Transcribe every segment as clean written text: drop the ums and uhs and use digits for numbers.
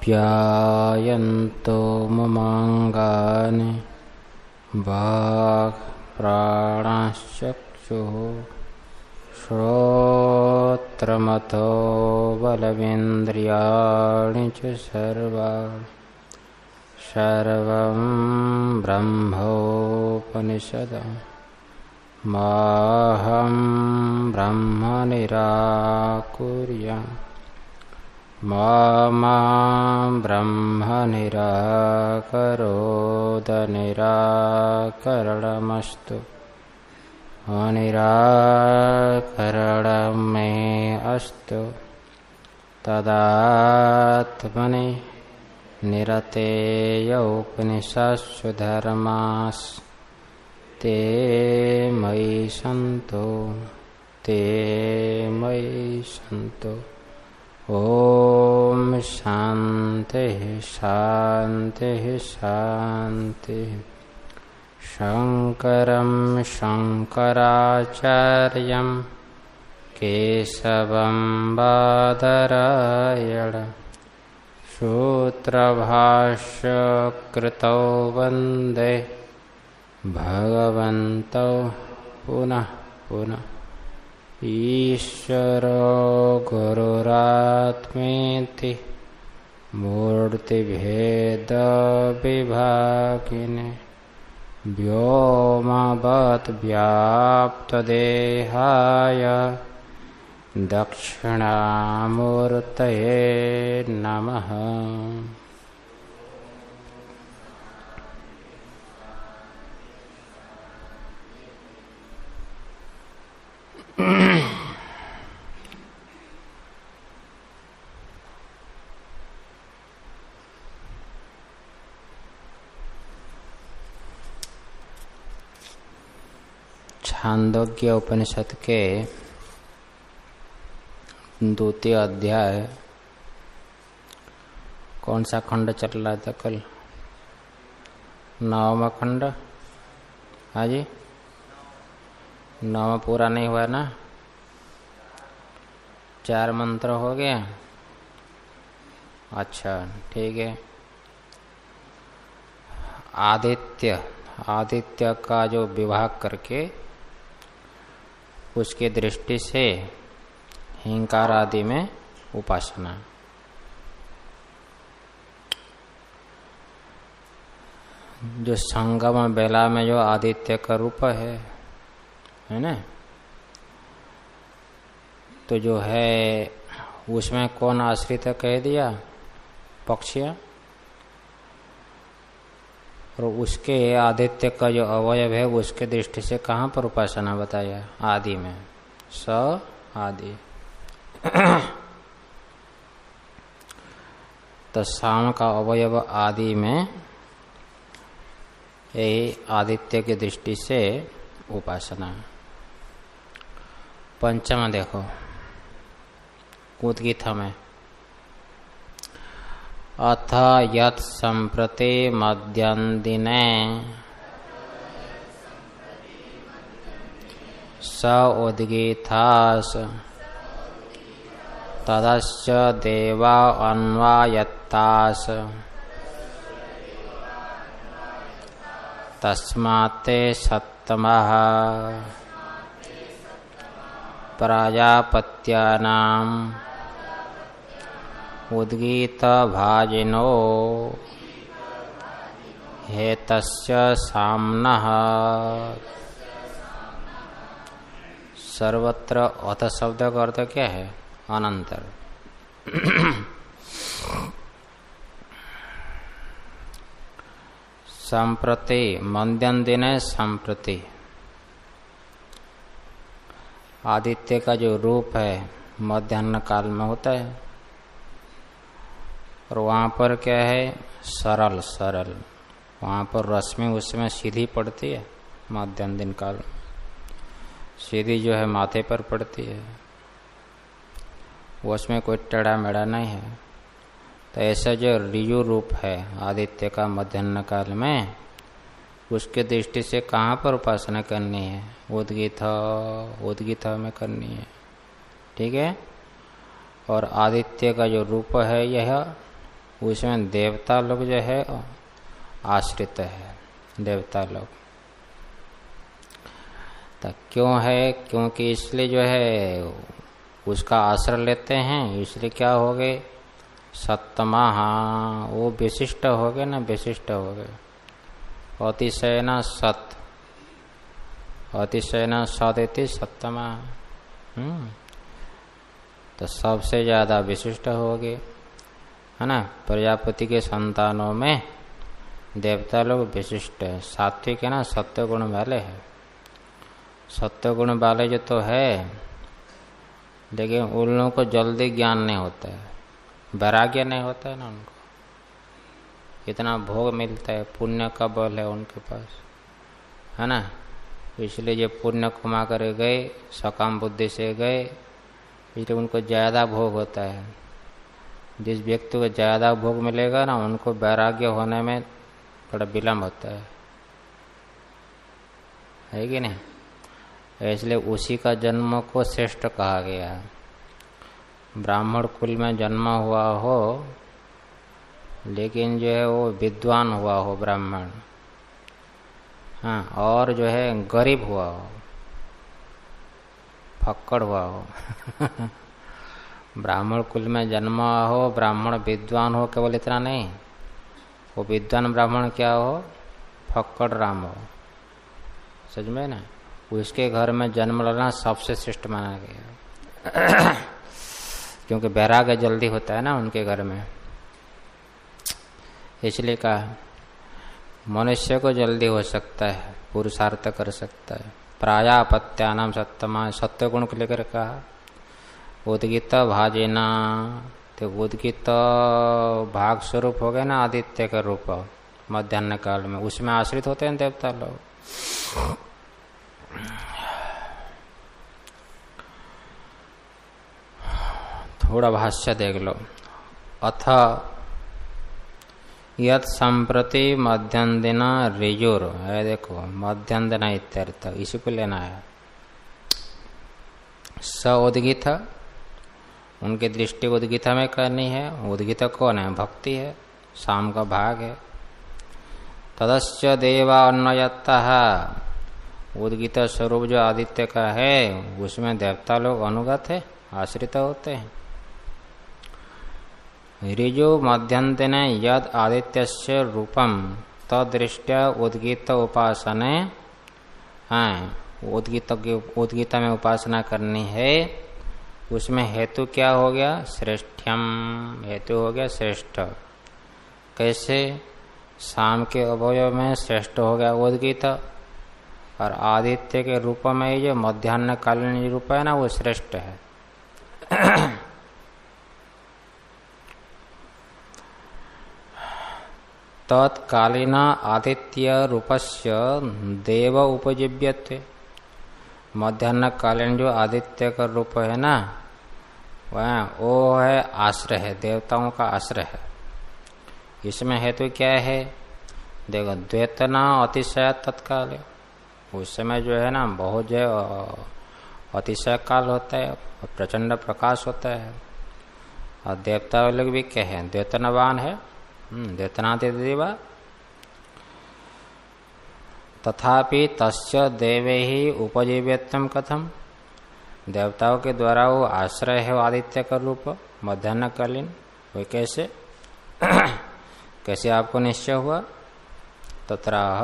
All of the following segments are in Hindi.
आप्यायन्तो ममाङ्गानि वाक् प्राणश्चक्षुः श्रोत्रमथो बलमिन्द्रियाणि च सर्वं ब्रह्मोपनिषदम् माहं ब्रह्म निराकुर्याम् मा ब्रह्म निराकरोद निराकरणमस्तु अनिराकरणं मे अस्तु तदात्मनि निरतेय उपनिषत्सु धर्मास्ते मयि सन्तो ओम शांति शांति शांति। शंकरं शंकराचार्यं केशवं बादरायणं सूत्रभाष्यकृतौ वन्दे भगवन्तौ पुनः पुनः। ईश्वरो गुरुरात्मेति मूर्तिभेदविभागिने व्योमवद्व्याप्तदेहाय दक्षिणामूर्तये नमः। छांदोग्य उपनिषद के द्वितीय अध्याय कौन सा खंड चल रहा था कल? 9वां खंड। हाँ जी, 9वां पूरा नहीं हुआ ना? 4 मंत्र हो गया। अच्छा ठीक है। आदित्य का जो विभाग करके उसके दृष्टि से हिंकार आदि में उपासना। जो संगम बेला में जो आदित्य का रूप है ना, तो जो है उसमें कौन आश्रित कह दिया? पक्षियां। और उसके आदित्य का जो अवयव है उसके दृष्टि से कहाँ पर उपासना बताया? आदि में। स आदि। तो शाम का अवयव आदि में यही आदित्य की दृष्टि से उपासना। पंचम देखो उद्गीत में अथ यत् सम्प्रति मध्यन्दिने स उद्गीतास तदस्य देवा अन्वायत्तास तस्मात्ते सत्तमः प्रजापत्यानां उद्गीत भाजिनो हेतस्य साम्नः। सर्वत्र अथ शब्द का अर्थ क्या है? अनंतर। संप्रति मध्यम दिने संप्रति आदित्य का जो रूप है मध्याह्न काल में होता है और वहाँ पर क्या है? सरल सरल। वहाँ पर रश्मि उसमें सीधी पड़ती है मध्यम दिन काल में, सीधी जो है माथे पर पड़ती है, उसमें कोई टेढ़ा मेढ़ा नहीं है। तो ऐसा जो रिजु रूप है आदित्य का मध्याह्न काल में, उसके दृष्टि से कहाँ पर उपासना करनी है? उद्गीत में करनी है। ठीक है। और आदित्य का जो रूप है यह उसमें देवता लोग जो है आश्रित है, देवता लोग। तो क्यों है? क्योंकि इसलिए जो है उसका आश्रय लेते हैं, इसलिए क्या हो गए? सत्तमा, हाँ वो विशिष्ट हो गए ना, विशिष्ट हो गए। अतिशयना सत, अतिशयना सदिति सत्तमा। तो सबसे ज्यादा विशिष्ट हो गए, है ना। प्रजापति के संतानों में देवता लोग विशिष्ट है, सात्विक है ना, सत्य गुण वाले है। सत्य गुण वाले जो तो है, लेकिन उन लोगों को जल्दी ज्ञान नहीं होता है, वैराग्य नहीं होता है ना उनको। इतना भोग मिलता है, पुण्य का बल है उनके पास, है ना। इसलिए जो पुण्य कमा कर गए, सकाम बुद्धि से गए, इसलिए उनको ज़्यादा भोग होता है। जिस व्यक्ति को ज़्यादा भोग मिलेगा ना, उनको वैराग्य होने में थोड़ा विलम्ब होता है कि नहीं। इसलिए उसी का जन्म को श्रेष्ठ कहा गया है। ब्राह्मण कुल में जन्म हुआ हो, लेकिन जो है वो विद्वान हुआ हो ब्राह्मण, हाँ, और जो है गरीब हुआ हो, फक्कड़ हुआ हो ब्राह्मण कुल में जन्म हो, ब्राह्मण विद्वान हो, केवल इतना नहीं, वो विद्वान ब्राह्मण क्या हो? फक्कड़ राम हो, समझ में ना। उसके घर में जन्म लेना सबसे श्रेष्ठ माना गया क्योंकि वैराग्य जल्दी होता है ना उनके घर में। इसलिए कहा मनुष्य को जल्दी हो सकता है, पुरुषार्थ कर सकता है। प्रायापत्यानाम सत्तमा, सत्य गुण को लेकर कहा। उद्गीत भाजेना, तो उद्गीत भाग स्वरूप हो गए ना आदित्य का रूप मध्याह्न काल में, उसमें आश्रित होते हैं देवता लोग। थोड़ा भाष्य देख लो। अथ यत संप्रति मध्यंदिना ऋजुर है, देखो मध्यंदिना इत्यर्थ, इसी को लेना है। स उद्गीत, उनकी दृष्टि उद्गीत में करनी है। उद्गीत कौन है? भक्ति है, शाम का भाग है। तदश्च देवा अन्वयतः, उद्गीत स्वरूप जो आदित्य का है उसमें देवता लोग अनुगत है, आश्रित होते हैं। ऋजु मध्यंतिने यद आदित्यस्य रूपम तदृष्ट्या उद्गीत उपासने, उद्गीत में उपासना करनी है। उसमें हेतु क्या हो गया? श्रेष्ठ्यम, हेतु हो गया श्रेष्ठ। कैसे? शाम के अवयव में श्रेष्ठ हो गया उद्गीत, और आदित्य के रूप में जो मध्याह्न कालीन रूप है ना वो श्रेष्ठ है तत्कालीन आदित्य रूपस्य देव उपजीव्यत्वे, मध्याह्न कालीन जो आदित्य का रूप है ना वह वो है आश्रय है, देवताओं का आश्रय है। इसमें हेतु क्या है? देखो द्वैतना अतिशय तत्काल, उस समय जो है ना बहुत जो अतिशय काल होता है, प्रचंड प्रकाश होता है। और देवता लोग भी क्या है? द्वैतनवान है, द्वैतनादिदेवा। तथापि तस्य देवे ही उपजीव्यत्वम कथम, देवताओं के द्वारा वो आश्रय है आदित्य का रूप मध्याह्न कालीन, वो कैसे कैसे आपको निश्चय हुआ? तत्राह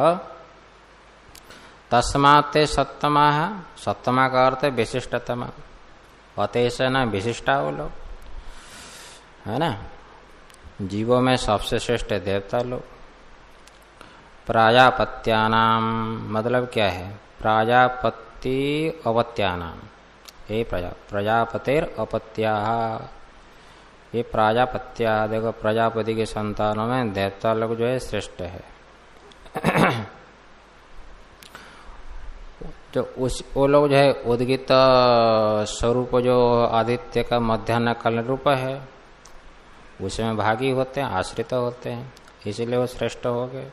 तस्मात् सत्तमा, सत्तमा का अर्थ है विशिष्टतमा, अतः न विशिष्टा वो लोग, है ना। जीवों में सबसे श्रेष्ठ देवता लोग। प्राजापत्यानाम मतलब क्या है? प्राजापत्ति अपत्यानाम, ये प्रजापतिर अपत्या, ये प्राजापत्या, देखो प्रजापति के संतानों में देवता लोग जो है श्रेष्ठ है जो वो लोग जो है उद्गीत स्वरूप जो आदित्य का मध्याह्न कालीन रूप है उसमें भागी होते हैं, आश्रित होते हैं, इसीलिए वो श्रेष्ठ हो गए।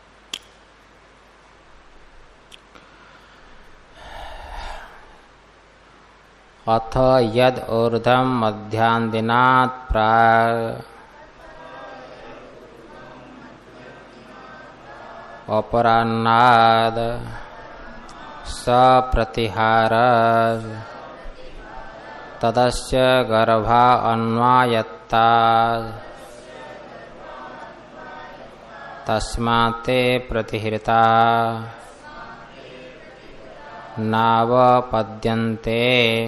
अथ यद ऊर्ध्वम मध्यान्दिनात् प्राग, अपराह्नाद सप्रतिहार तदस्य गर्भा अन्वायत्ता तस्माते प्रतिहृता नावपद्यन्ते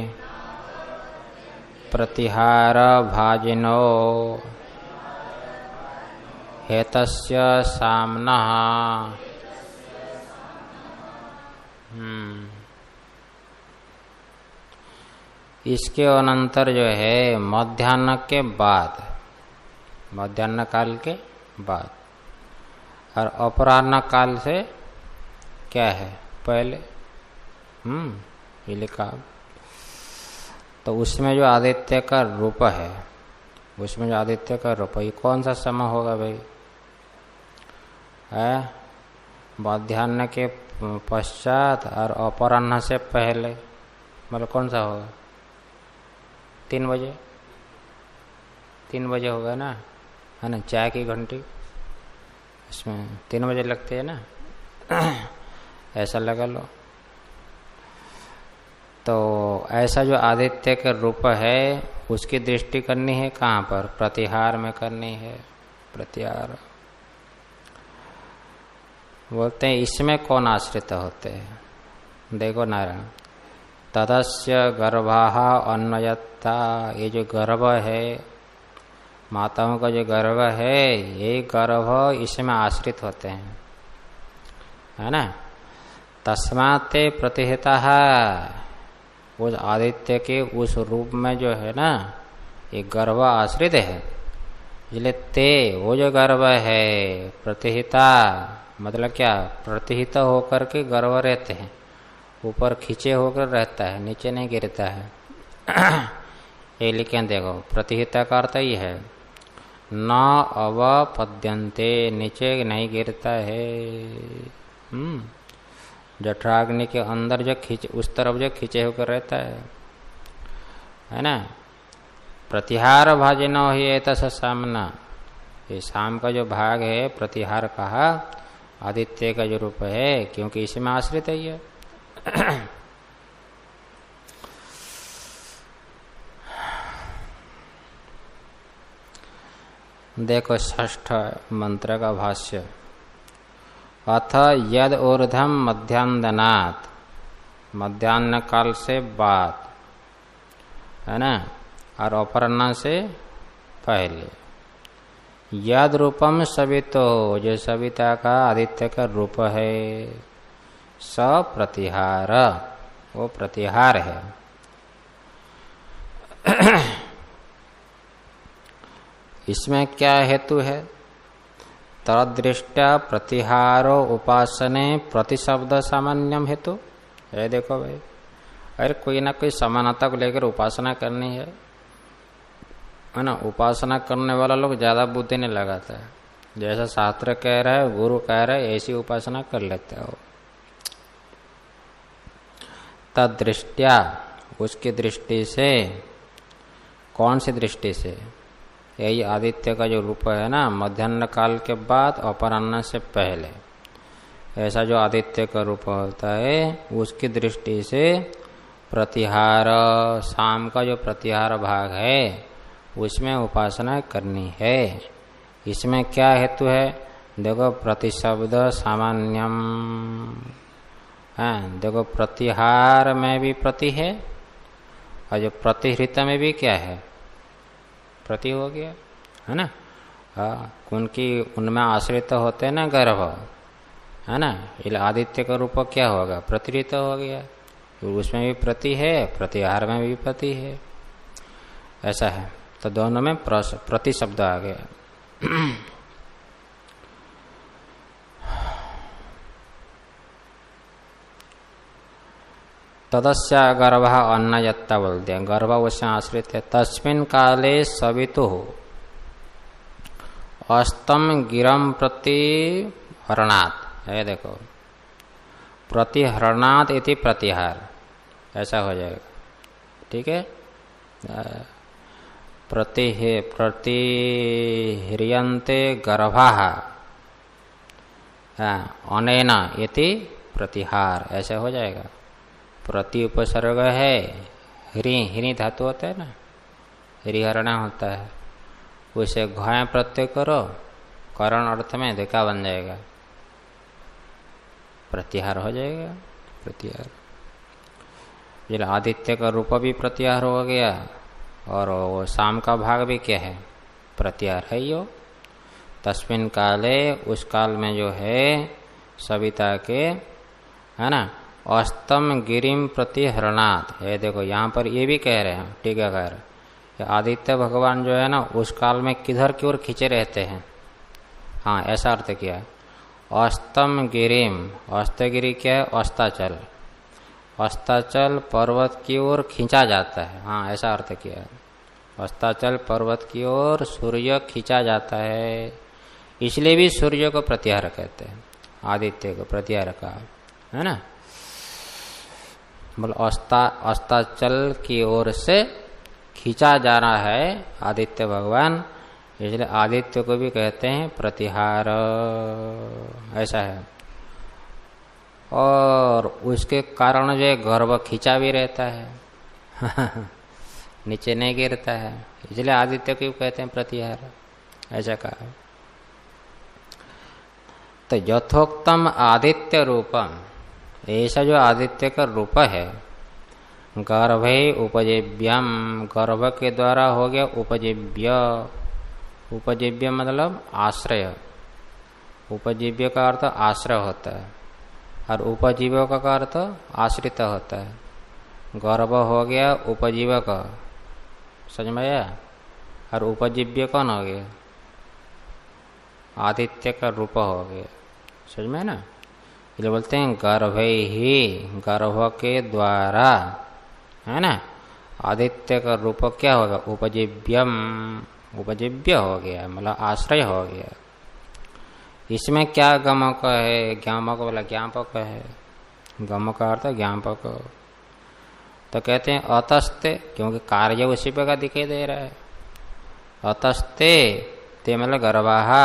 प्रतिहार भाजिनो हेतस्य साम्नः। इसके अनंतर जो है मध्याह्न के बाद, मध्याह्न काल के बाद, और अपराह्न काल से क्या है पहले, ये लिखा। तो उसमें जो आदित्य का रूप है, उसमें जो आदित्य का रूप, ये कौन सा समय होगा भाई? है मध्याह्न के पश्चात और अपराह्न से पहले, मतलब कौन सा होगा? 3 बजे, 3 बजे होगा ना, है ना? चाय की घंटी इसमें 3 बजे लगती है ना, ऐसा लगा लो। तो ऐसा जो आदित्य का रूप है उसकी दृष्टि करनी है कहाँ पर? प्रतिहार में करनी है। प्रतिहार बोलते हैं इसमें कौन आश्रित होते हैं? देखो नारायण, तदस्य गर्भाः अन्वयत्ता, ये जो गर्भ है, माताओं का जो गर्भ है, ये गर्भ इसमें आश्रित होते हैं, है ना? तस्माते प्रतिहिता, उस आदित्य के उस रूप में जो है ना, ये गर्भ आश्रित है। इसलिए ते, वो जो गर्भ है, प्रतिहिता मतलब क्या? प्रतिहित होकर के गर्भ रहते हैं, ऊपर खींचे होकर रहता है, नीचे नहीं गिरता है। ये लिखें, देखो प्रतिहिता का अर्थ ही है न अवपद्यन्ते, नीचे नहीं गिरता है। जठराग्नि के अंदर जो उस तरफ जो खींचे होकर रहता है ना? प्रतिहार भाजिनो ही एतस्य सामना, ये शाम का जो भाग है प्रतिहार कहा, आदित्य का जो रूप है, क्योंकि इसमें आश्रित है ये। देखो षष्ठ मंत्र का भाष्य, अथ यद ऊर्ध्वम मध्याह्नात्, मध्याह्न काल से बाद, है ना, और अपराह्न से पहले, यद रूपम सवितो, जो सविता का आदित्य का रूप है, स प्रतिहार, वो प्रतिहार है। इसमें क्या हेतु है? तदृष्ट्या प्रतिहारो उपासने प्रतिशब्द सामान्यम हेतु। ये देखो भाई, अरे कोई ना कोई समानता को लेकर उपासना करनी है ना? उपासना करने वाला लोग ज्यादा बुद्धि नहीं लगाता है, जैसा शास्त्र कह रहा है, गुरु कह रहा है, ऐसी उपासना कर लेते हो। तदृष्ट्या, उसकी दृष्टि से, कौन सी दृष्टि से? यही आदित्य का जो रूप है ना, मध्याह्न काल के बाद अपराह्न से पहले, ऐसा जो आदित्य का रूप होता है, उसकी दृष्टि से प्रतिहार, शाम का जो प्रतिहार भाग है, उसमें उपासना करनी है। इसमें क्या हेतु है? देखो प्रतिशब्द सामान्यम है, देखो प्रतिहार में भी प्रति है, और जो प्रतिहृत में भी क्या है? प्रति हो गया, है ना? हाँ, उनकी उनमें आश्रित होते हैं ना गर्भ, है ना? इसलिए आदित्य का रूप क्या होगा? प्रतिहृत हो गया, उसमें भी प्रति है, प्रतिहार में भी प्रति है, ऐसा है। तो दोनों में प्रति शब्द आ गया। तदस्या गर्भ अन्नयत्ता बोलते हैं, गर्भ उसमें आश्रित है। तस्मिन् काले सवितु अस्तम गिरम प्रति हरणात्, है देखो, प्रतिहरणात् इति प्रतिहार, ऐसा हो जाएगा, ठीक है? प्रतिह्रियन्ते गर्भाः, अनेन इति प्रतिहार ऐसे हो जाएगा। प्रति उपसर्ग है ह्री धातु होता है ना, हरिहरणा होता है, उसे घय प्रत्यय करो, करण अर्थ में देखा बन जाएगा, प्रत्याहार हो जाएगा। प्रत्याहार ये आदित्य का रूप भी प्रत्याहार हो गया, और वो शाम का भाग भी क्या है, प्रत्याहार है यो। तस्मिन काले उस काल में जो है सविता के, है ना, अस्तम गिरिम प्रति हरणात्। ये देखो यहाँ पर ये भी कह रहे हैं टीकाकार, आदित्य भगवान जो है ना उस काल में किधर की ओर खींचे रहते हैं। हाँ, ऐसा अर्थ किया। अस्तम गिरिम, अस्तगिरी क्या है, अस्ताचल, अस्ताचल पर्वत की ओर खींचा जाता है। हाँ, ऐसा अर्थ किया। अस्ताचल पर्वत की ओर सूर्य खींचा जाता है, इसलिए भी सूर्य को प्रत्याहार कहते हैं, आदित्य को प्रत्याहार का, है ना। बोल अस्ताचल की ओर से खींचा जा रहा है आदित्य भगवान, इसलिए आदित्य को भी कहते हैं प्रतिहार, ऐसा है। और उसके कारण जो गर्भ खींचा भी रहता है नीचे नहीं गिरता है, इसलिए आदित्य को कहते हैं प्रतिहार, ऐसा कहा। तो यथोक्तम आदित्य रूपम, ऐसा जो आदित्य का रूप है, गर्भे उपजीव्यम, गर्भ के द्वारा हो गया उपजीव्य। उपजीव्य मतलब आश्रय, उपजीव्य का अर्थ आश्रय होता है, और उपजीवक का अर्थ आश्रित होता है। गर्भ हो गया उपजीवक, समझ में आया, और उपजीव्य कौन हो गया, आदित्य का रूप हो गया, समझ में है ना। इसलिए बोलते हैं गर्भे ही, गर्भ के द्वारा, है ना, आदित्य का रूप क्या होगा, उपजीव्यम, उपजीव्य हो गया, मतलब आश्रय हो गया। इसमें क्या गमक है, ज्ञापक वाला ज्ञापक है, गमक का अर्थ ज्ञापक। तो कहते हैं अतस्ते, क्योंकि कार्य उसी पे का दिखाई दे रहा है। अतस्ते ते मतलब गर्भाहा,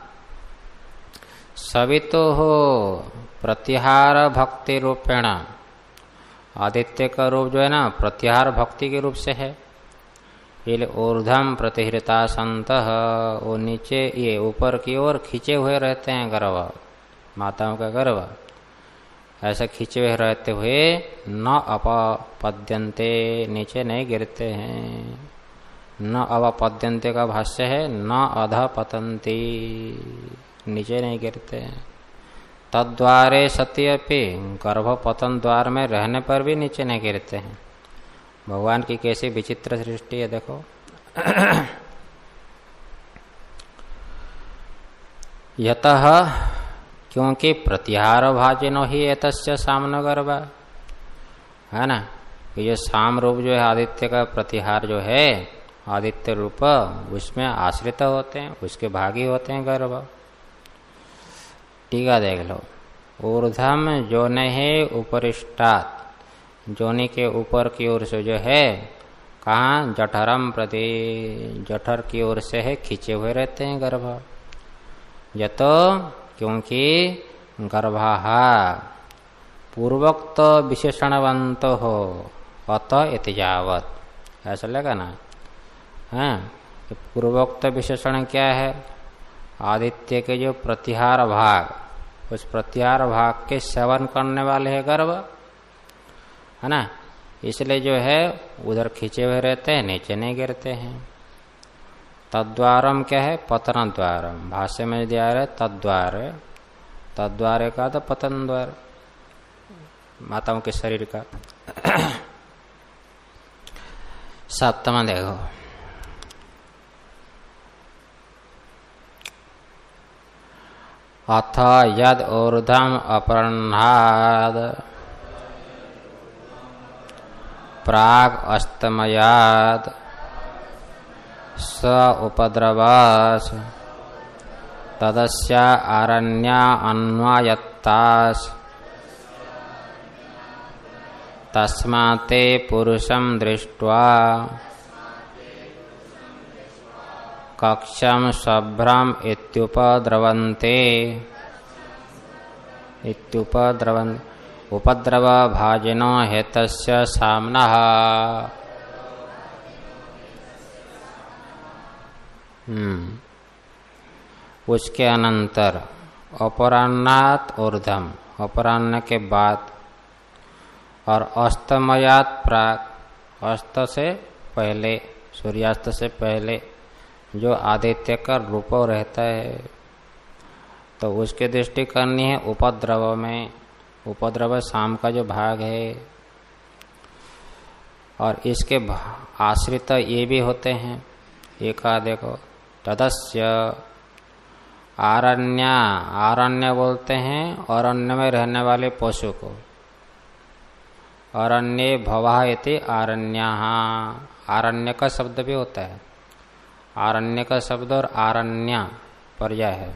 सभी तो हो प्रत्याहार भक्ति रूपेण, आदित्य का रूप जो है ना प्रत्याहार भक्ति के रूप से है। ये ऊर्धम प्रतिहृता संत, वो नीचे ये ऊपर की ओर खींचे हुए रहते हैं गर्भ, माताओं का गर्भ ऐसा खींचे हुए रहते हुए न अपपद्यन्ते, नीचे नहीं गिरते हैं। न अवपद्यन्ते का भाष्य है न अधपतन्ति, नीचे नहीं गिरते हैं। तद्वारे सती अपि, गर्भपतन द्वार में रहने पर भी नीचे नहीं गिरते हैं। भगवान की कैसी विचित्र सृष्टि है देखो यतः, क्योंकि प्रत्याहार भाजिनो ही एतस्य सामनो गर्भ, है ना। ये साम रूप जो है आदित्य का प्रत्याहार जो है, आदित्य रूप, उसमें आश्रित होते हैं, उसके भागी होते हैं गर्भ। टीका देख लो, ऊर्धम जोने है उपरिष्टात, जोनी के ऊपर की ओर से जो है, कहाँ, जठरम प्रति, जठर की ओर से है खींचे हुए रहते हैं गर्भ। यतो, क्योंकि गर्भाहा पूर्वोक्त विशेषणवंत हो, अत इतिजावत, ऐसा लगा ना। हाँ, पूर्वोक्त विशेषण क्या है, आदित्य के जो प्रत्याहार भाग, उस प्रत्याहार भाग के सेवन करने वाले है गर्भ, है ना। इसलिए जो है उधर खींचे हुए रहते हैं, नीचे नहीं गिरते हैं। तद्वारम क्या है, पतन द्वारम, भाष्य में दिया है तद्वार, तद्वार का तो पतन द्वार, माताओं के शरीर का। सप्तमा देखो, अथ यद ऊर्ध्वम अपरणाद प्राग अस्तमयाद स उपद्रवास तदस्या आरण्या अन्वायत्तास तस्माते पुरुषं दृष्ट्वा कक्षं शुभ्रम इत्युपद्रवन्ते इत्युपद्रवन उपद्रव भाजिनो हेतस्य सामनः। उसके अनंतर अपराह्नात् ऊर्ध्वम, अपराह्न के बाद, और अस्तमयात् प्राक, अस्त से पहले, सूर्यास्त से पहले जो आदित्य का रूप रहता है, तो उसकी दृष्टि करनी है उपद्रव में। उपद्रव शाम का जो भाग है, और इसके आश्रित ये भी होते हैं। एक देखो, तदस्य आरण्य, आरण्य बोलते हैं अरण्य में रहने वाले पशु को। अरण्ये भवः इति आरण्यः, आरण्य का शब्द भी होता है। आरण्य का शब्द और आरण्य पर्याय है।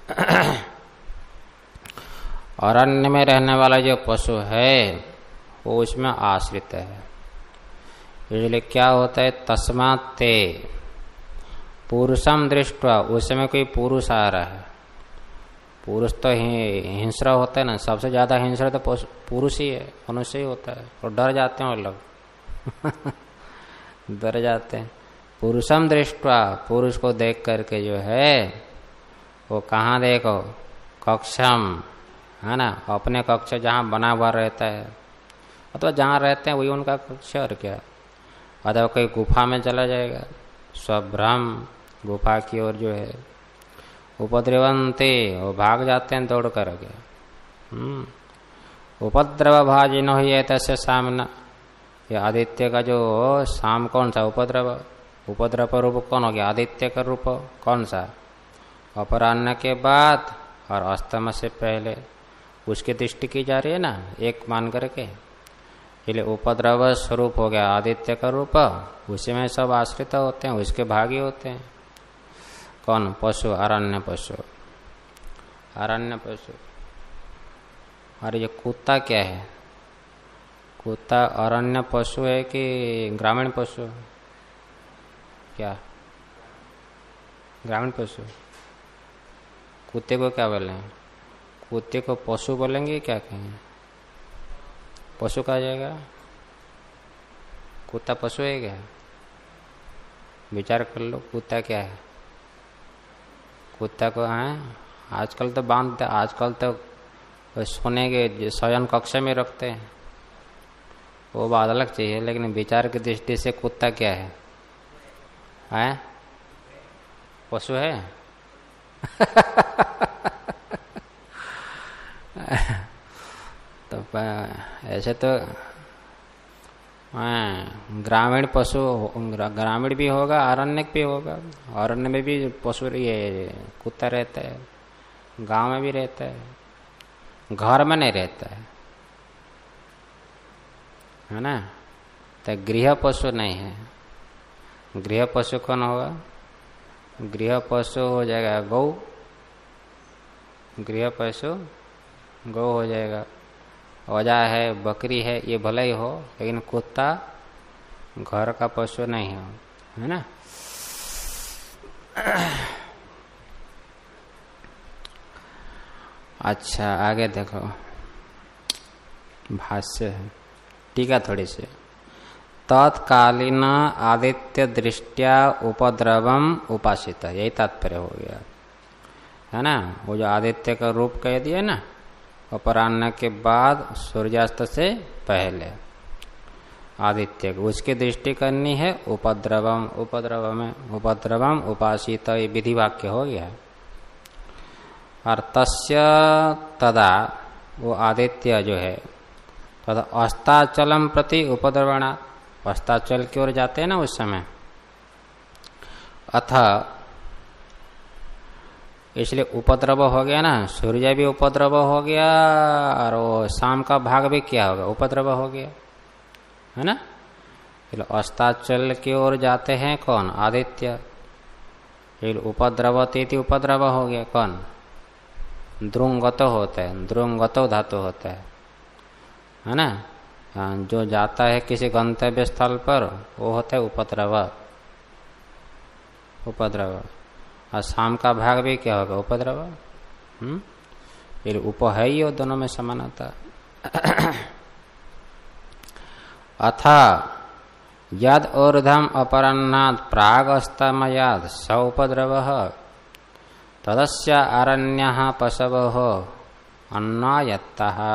अरण्य में रहने वाला जो पशु है वो उसमें आश्रित है। इसलिए क्या होता है, तस्मात् ते, पुरुषम दृष्ट्वा, उसमें कोई पुरुष आ रहा है। पुरुष तो हिंस्र होता है ना, सबसे ज्यादा हिंस्र तो पुरुष ही है, मनुष्य ही होता है, और डर जाते हैं वो लोग डर जाते हैं। पुरुषम दृष्ट्वा, पुरुष को देख करके जो है वो कहाँ देखो, कक्षम, है ना, अपने कक्ष जहाँ बना हुआ रहता है, अथवा जहाँ रहते हैं वही उनका कक्ष, और क्या, अथवा कोई गुफा में चला जाएगा, स्वभ्रम, गुफा की ओर जो है। उपद्रवंते, वो भाग जाते हैं दौड़ करके। उपद्रव भाजिनो ही है तस्य सामना, ये आदित्य का जो शाम कौन सा, उपद्रव, उपद्रव रूप कौन हो गया, आदित्य का रूप कौन सा, अपराह्न के बाद और अस्तम से पहले, उसकी दृष्टि की जा रही है ना, एक मान करके। इसलिए उपद्रव स्वरूप हो गया आदित्य का रूप, उसी में सब आश्रित होते हैं, उसके भागी होते हैं। कौन, पशु, अरण्य पशु, अरण्य पशु। और ये कुत्ता क्या है, कुत्ता अरण्य पशु है कि ग्रामीण पशु, क्या ग्रामीण पशु? कुत्ते को क्या बोलेंगे, कुत्ते को पशु बोलेंगे, क्या कहेंगे, पशु कहा जाएगा? कुत्ता पशु है क्या? विचार कर लो, कुत्ता क्या है? कुत्ता को है आजकल तो बांधते, आजकल तो सोने के शयन कक्ष में रखते हैं, वो बात अलग चाहिए, लेकिन विचार की दृष्टि से कुत्ता क्या है? पशु है तो ऐसे तो ग्रामीण पशु, ग्रामीण भी होगा, अरण्य भी होगा। अरण्य में भी पशु, ये कुत्ता रहता है, गांव में भी रहता है, घर में नहीं रहता है ना। तो गृह पशु नहीं है। गृह पशु कौन होगा? गृह पशु हो जाएगा गौ, गृह पशु गौ हो जाएगा। औजा है, बकरी है, ये भले ही हो, लेकिन कुत्ता घर का पशु नहीं हो, है ना। अच्छा, आगे देखो, भाष्य है, टीका थोड़ी सी। तत्कालीन आदित्य दृष्टिया उपद्रवम उपासित, यही तात्पर्य हो गया, है ना। वो जो आदित्य का रूप कह दिया ना, अपराह्न के बाद सूर्यास्त से पहले आदित्य को, उसकी दृष्टि करनी है उपद्रवम, उपद्रव में उपद्रवम उपासित, ये विधि वाक्य हो गया। और तस्य तदा, वो आदित्य जो है, तदा अस्ताचलम प्रति उपद्रवणा, अस्ताचल की ओर जाते हैं ना उस समय, अथ, इसलिए उपद्रव हो गया ना, सूर्य भी उपद्रव हो गया, और वो शाम का भाग भी क्या होगा, उपद्रव हो गया, है ना। अस्ताचल की ओर जाते हैं कौन, आदित्य। उपद्रवती उपद्रव हो गया कौन, द्रुंगतो होता है, द्रुंगतो धातु होता है ना। जो जाता है किसी गंतव्य स्थल पर, वो होता है उपद्रव, उपद्रव। और शाम का भाग भी क्या होगा, उपद्रव। फिर उप है ही, वो दोनों में समानता। अथा यद ऊर्ध्वम अपरन्नात् प्रागस्तमयात् स उपद्रवः तदस्य अरण्यः पशवः अन्नायत्तः।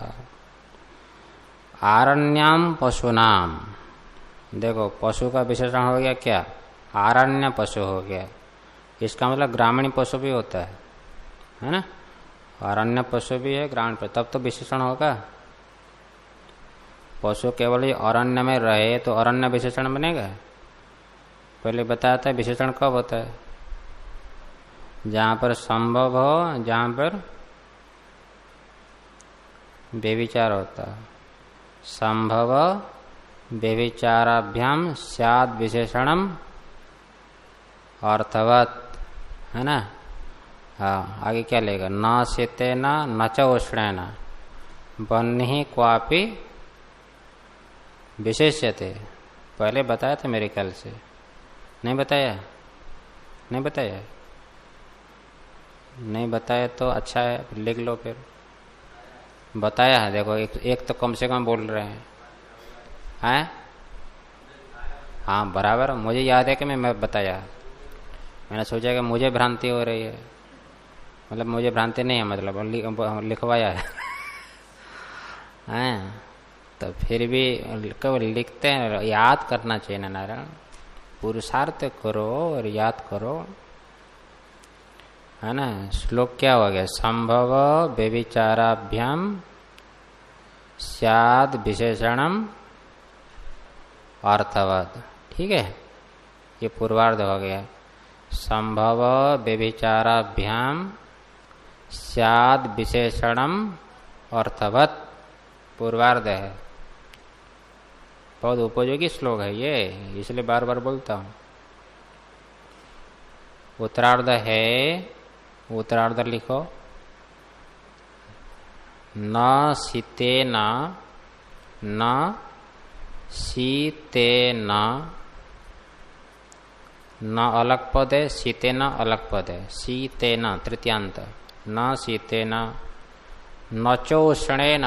आरण्याम पशुनाम, देखो पशु का विशेषण हो गया क्या, आरण्य पशु हो गया। इसका मतलब ग्रामीण पशु भी होता है ना, अरण्य पशु भी है, ग्रामीण पशु, तब तो विशेषण होगा। पशु केवल ही अरण्य में रहे तो अरण्य विशेषण बनेगा। पहले बताया था विशेषण कब होता है, जहां पर संभव हो, जहां पर व्यभिचार होता है। संभव व्यभिचाराभ्याम स्याद् विशेषणम अर्थवत्, है ना। हाँ, आगे क्या लेगा, न शीतेन न च उष्णेन बन्ही क्वापि विशेष्यते। पहले बताया था मेरे ख्याल से, नहीं बताया, नहीं बताया, नहीं बताया तो अच्छा है, लिख लो फिर। बताया है, देखो एक तो कम से कम बोल रहे हैं। हाँ बराबर, मुझे याद है कि मैं बताया। मैंने सोचा कि मुझे भ्रांति हो रही है, मतलब मुझे भ्रांति नहीं है, मतलब लिखवाया है। हैं तो फिर भी केवल लिखते हैं, याद करना चाहिए नारायण, पुरुषार्थ करो और याद करो, है ना। श्लोक क्या हो गया, संभव व्यभिचाराभ्याम स्याद् विशेषणम अर्थवत्, ठीक है, ये पूर्वार्ध हो गया। संभव व्यभिचाराभ्याम स्याद् विशेषणम अर्थवत्, पूर्वार्ध है। बहुत उपयोगी श्लोक है ये, इसलिए बार बार बोलता हूं। उत्तरार्ध है, उत्तरार्ध लिखो, न शीतेन न शीतेन, न अलग पद है, शीतेन अलग पद है, शीतेन तृतीयांत, न शीतेन न चोष्णेन,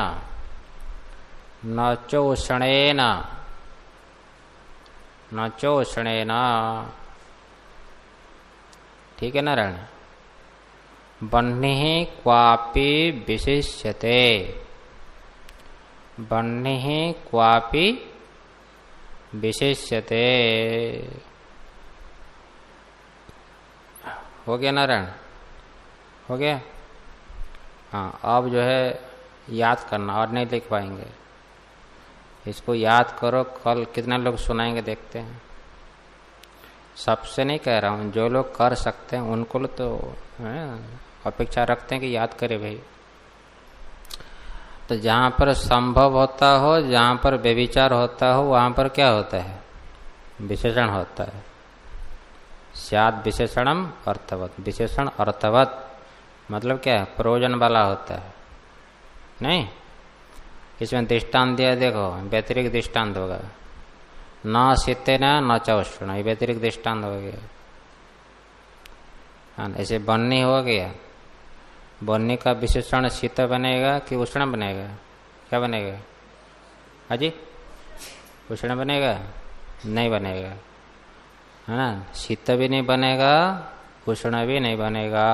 न चोष्णेन, न चोष्णेन, ठीक है नारायण। बन्ही क्वापि विशिष्यते, बन्ही क्वापि विशिष्यते, हो गया नारायण, हो गया। हाँ अब जो है याद करना, और नहीं लिख पाएंगे, इसको याद करो। कल कितना लोग सुनाएंगे देखते हैं। सबसे नहीं कह रहा हूँ, जो लोग कर सकते हैं उनको तो अपेक्षा रखते हैं कि याद करे भाई। तो जहाँ पर संभव होता हो, जहाँ पर व्यभिचार होता हो, वहाँ पर क्या होता है, विशेषण होता है। स्याद् विशेषणम अर्थवत्, विशेषण अर्थवत् मतलब क्या है, प्रयोजन वाला होता है। नहीं, इसमें दृष्टांत दिया, देखो व्यतिरिक्त दृष्टांत होगा। न शीतेन न च उष्णेन, ये व्यतिरिक्त दृष्टांत हो गया। हाँ, ऐसे बन्नी हो गया, बन्नी का विशेषण शीत बनेगा कि उष्ण बनेगा, क्या बनेगा हाजी, उष्ण बनेगा, नहीं बनेगा, है ना। शीत भी नहीं बनेगा, उष्ण भी नहीं बनेगा,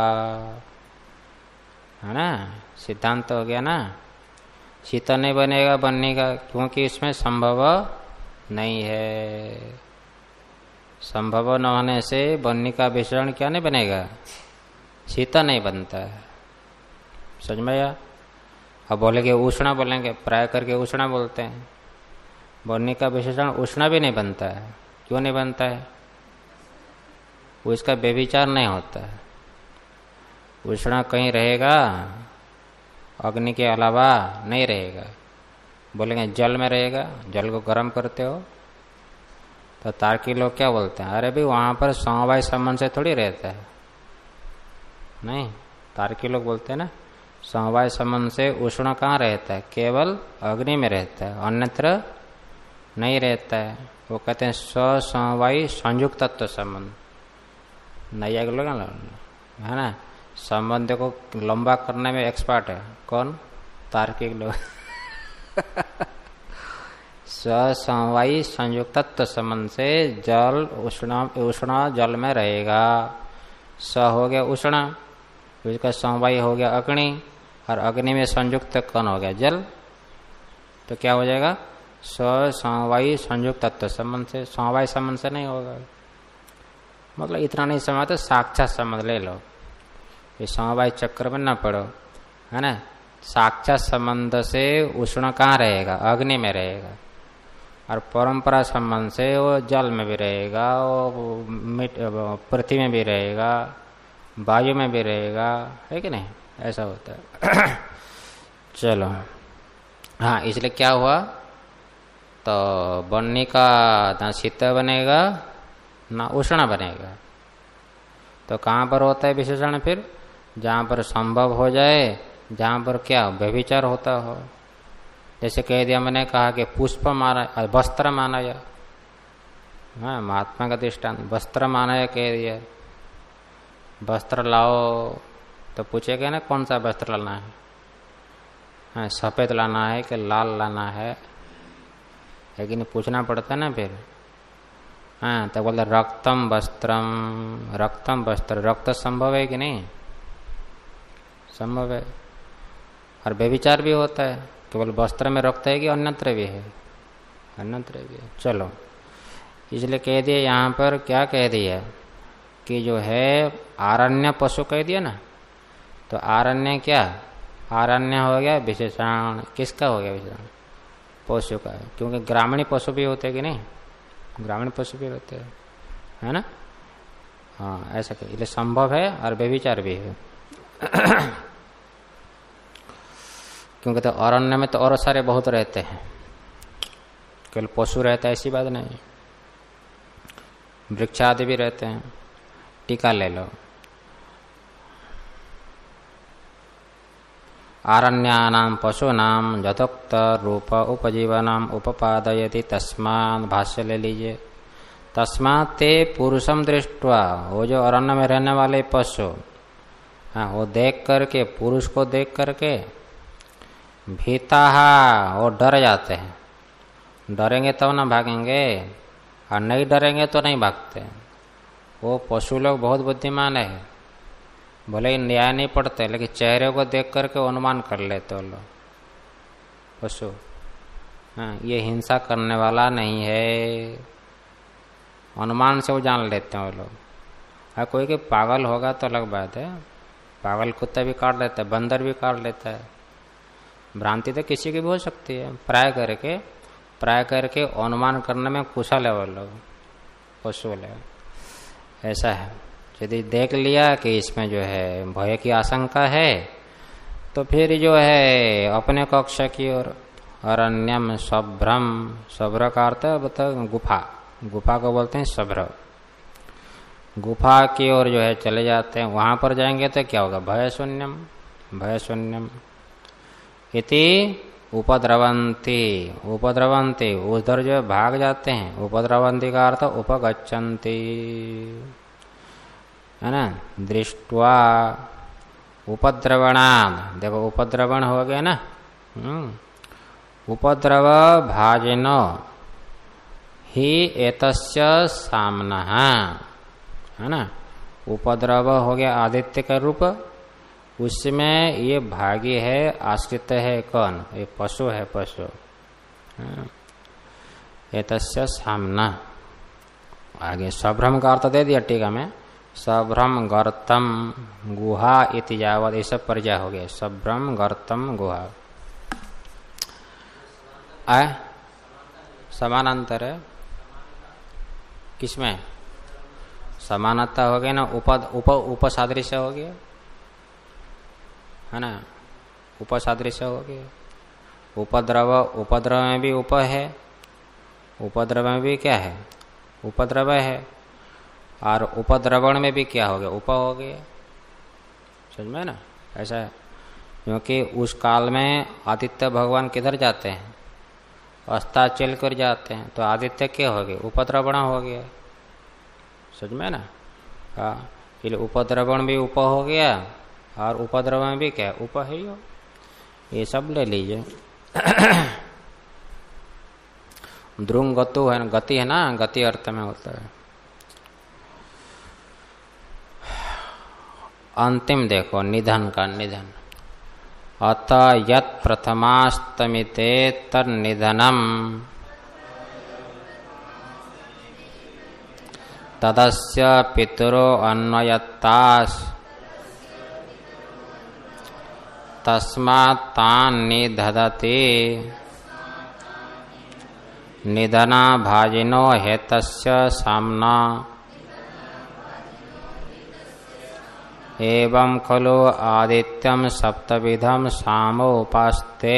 है ना। सिद्धांत तो हो गया ना। शीत नहीं बनेगा बन्नी का, क्योंकि इसमें संभव नहीं है। संभव न होने से बन्नी का विशेषण क्या नहीं बनेगा, शीत नहीं बनता है। समझ में आया। अब बोलेंगे उष्ण, बोलेंगे प्राय करके उष्ण बोलते हैं। बन्नी का विशेषण उष्ण भी नहीं बनता है। क्यों नहीं बनता है, वो इसका व्यभिचार नहीं होता है। उष्ण कहीं रहेगा, अग्नि के अलावा नहीं रहेगा। बोलेंगे जल में रहेगा, जल को गर्म करते हो, तो तार्किक लोग क्या बोलते हैं, अरे भाई वहां पर समवाय संबंध से थोड़ी रहता है। नहीं, तार्किक लोग बोलते हैं ना, समवाय संबंध से उष्ण कहाँ रहता है, केवल अग्नि में रहता है, अन्यत्र नहीं रहता है। वो कहते हैं स्वसमवायी संयुक्त तत्व संबंध। नैयायिक लोग है ना, संबंध को लंबा करने में एक्सपर्ट है कौन? तार्किक लोग। समवायी संयुक्तत्व संबंध से जल उष्ण जल में रहेगा। स हो गया उष्ण, उसका समवायी हो गया अग्नि, और अग्नि में संयुक्त कौन हो गया? जल। तो क्या हो जाएगा? समवायी संयुक्तत्व संबंध से। समवायी संबंध से नहीं होगा, मतलब इतना नहीं समझ तो साक्षात संबंध ले लो, ये समवाय चक्र में न पड़ो, है ना। साक्षात संबंध से उष्ण कहाँ रहेगा? अग्नि में रहेगा। और परंपरा संबंध से वो जल में भी रहेगा, वो पृथ्वी में भी रहेगा, वायु में भी रहेगा, है कि नहीं? ऐसा होता है। चलो, हाँ, इसलिए क्या हुआ? तो बनने का ना शीतल बनेगा ना उष्ण बनेगा। तो कहाँ पर होता है विशेषण? फिर जहाँ पर संभव हो जाए, जहाँ पर क्या व्यभिचार होता हो। जैसे कह दिया, मैंने कहा कि पुष्प माना, वस्त्र मानाया, हाँ, महात्मा का दृष्टांत, वस्त्र मानाया कह दिया। वस्त्र लाओ तो पूछेगा ना कौन सा वस्त्र लाना है, हाँ, सफेद लाना है कि लाल लाना है, लेकिन पूछना पड़ता है ना फिर। हाँ, तो बोलते रक्तम वस्त्रम, रक्तम वस्त्र, रक्त संभव है कि नहीं? संभव है। और व्यभिचार भी होता है, केवल वस्त्र में रक्त है कि अन्यत्र भी है? अन्यत्र भी है। चलो, इसलिए कह दिया यहाँ पर, क्या कह दिया कि जो है आरण्य पशु कह दिया ना। तो आरण्य क्या? आरण्य हो गया विशेषण, किसका हो गया विशेषण? पशु का, क्योंकि ग्रामीण पशु भी होते हैं कि नहीं? ग्रामीण पशु भी होते हैं, है ना। हाँ, ऐसा कह, इसलिए संभव है और व्यभिचार भी है। क्योंकि तो अरण्य में तो और सारे बहुत रहते हैं, केवल पशु रहता है ऐसी बात नहीं, वृक्ष आदि भी रहते हैं। टीका ले लो, आरण्यानां पशूनां यथोक्त रूप उपजीवनम उपपादयति तस्मात्, भाष्य ले लीजिए। तस्मात् ते पुरुषम दृष्ट्वा, वो जो अरण्य में रहने वाले पशु, हाँ, वो देख करके, पुरुष को देख करके, भीताः, वो डर जाते हैं। डरेंगे तब ना भागेंगे, और नहीं डरेंगे तो नहीं भागते। वो पशु लोग बहुत बुद्धिमान है, भले ही न्याय नहीं पढ़ते, लेकिन चेहरे को देख करके अनुमान कर लेते वो लोग पशु। हाँ, ये हिंसा करने वाला नहीं है, अनुमान से वो जान लेते हैं वो लोग। हाँ, कोई के पागल होगा तो अलग बात है, पागल कुत्ता भी काट लेता है, बंदर भी काट लेता है, भ्रांति तो किसी की भी हो सकती है। प्राय करके अनुमान करने में कुशल है वो लोग, पशु लोग। ऐसा है, यदि देख लिया कि इसमें जो है भय की आशंका है, तो फिर जो है अपने कक्ष की ओर, अरण्यम सभ्रम, सभ्र का अर्थ बता गुफा, गुफा को बोलते हैं सभ्र, गुफा की ओर जो है चले जाते हैं। वहां पर जाएंगे तो क्या होगा? भय शून्यम, भय शून्यम इति उपद्रवंती, उपद्रवंती, उधर जो भाग जाते हैं। उपद्रवंती का अर्थ उपगच्छन्ति, है ना। दृष्ट्वा उपद्रवणाम, देखो उपद्रवण हो गया ना, उपद्रव भाजिनो ही एतस्य सामना, है ना। उपद्रव हो गया आदित्य का रूप, उसमें ये भागी है, आश्रित है कौन? ये पशु है, पशु। एतस्य सामना, आगे सभ्रम का अर्थ दे दिया टीका में, सभ्रम गर्तम गुहा इति यावत, ये सब पर्याय हो गया। सभ्रम गर्तम गुहा, आए समानांतर है किसमें? समानता हो गया ना, उपसादृश्य हो गया, है ना, उपसादृश्य हो गया। उपद्रव, उपद्रव में भी उप है, उपद्रव में भी क्या है? उपद्रव है। और उपद्रवण में भी क्या हो गया? उप हो गया, समझ में ना। ऐसा है, क्योंकि उस काल में आदित्य भगवान किधर जाते हैं? अस्ताचल कर जाते हैं, तो आदित्य क्या हो गए? उपद्रवण हो गया, समझ में ना। हाँ, इसलिए उपद्रवण भी उप हो गया और उपद्रव में भी क्या है, उप है ये सब ले लीजिए। द्रुंग गतु है, गति है ना, गति अर्थ में होता है। अंतिम देखो निधन का, निधन। अत यत् प्रथमास्तमिते तन्निधनम तदस्य पितरो अन्वयत्तास् तस्मात् तान् निदधति निधना भाजिनो हेतस्य साम्ना एवं खलु आदित्यम सप्तविधम सामोपास्ते।